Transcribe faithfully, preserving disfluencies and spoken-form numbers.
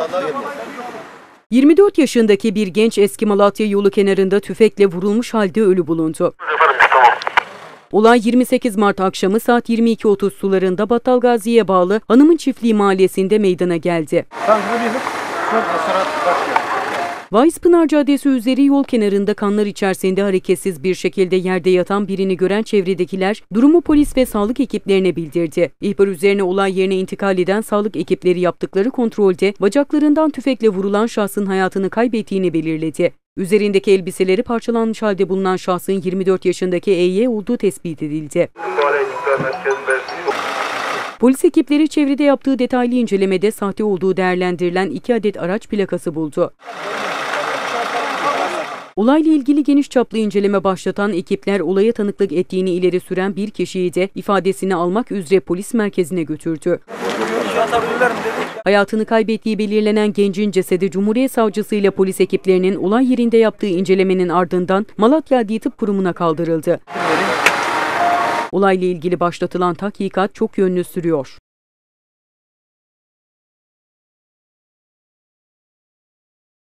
yirmi dört yaşındaki bir genç Eski Malatya yolu kenarında tüfekle vurulmuş halde ölü bulundu. Olay yirmi sekiz Mart akşamı saat yirmi iki otuz sularında Battalgazi'ye bağlı Hanımın Çiftliği mahallesinde meydana geldi. Vaispınar Caddesi üzeri yol kenarında kanlar içerisinde hareketsiz bir şekilde yerde yatan birini gören çevredekiler durumu polis ve sağlık ekiplerine bildirdi. İhbar üzerine olay yerine intikal eden sağlık ekipleri yaptıkları kontrolde bacaklarından tüfekle vurulan şahsın hayatını kaybettiğini belirledi. Üzerindeki elbiseleri parçalanmış halde bulunan şahsın yirmi dört yaşındaki E Y olduğu tespit edildi. Polis ekipleri çevrede yaptığı detaylı incelemede sahte olduğu değerlendirilen iki adet araç plakası buldu. Olayla ilgili geniş çaplı inceleme başlatan ekipler olaya tanıklık ettiğini ileri süren bir kişiyi de ifadesini almak üzere polis merkezine götürdü. Hayatını kaybettiği belirlenen gencin cesedi Cumhuriyet Savcısı ile polis ekiplerinin olay yerinde yaptığı incelemenin ardından Malatya Adli Tıp Kurumu'na kaldırıldı. Olayla ilgili başlatılan tahkikat çok yönlü sürüyor.